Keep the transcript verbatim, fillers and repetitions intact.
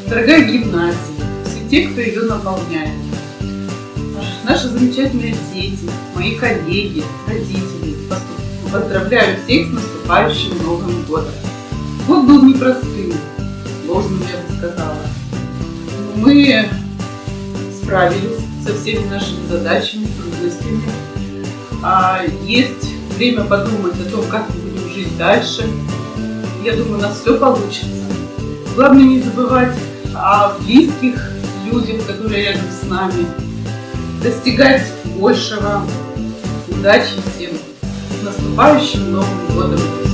Дорогая гимназия, все те, кто ее наполняет, наши замечательные дети, мои коллеги, родители, поздравляю всех с наступающим Новым годом. Год был непростым, сложным, я бы сказала. Но мы справились со всеми нашими задачами, трудностями. А есть время подумать о том, как мы будем жить дальше. Я думаю, у нас все получится. Главное не забывать о близких людях, которые рядом с нами. Достигать большего. Удачи всем! С наступающим Новым годом!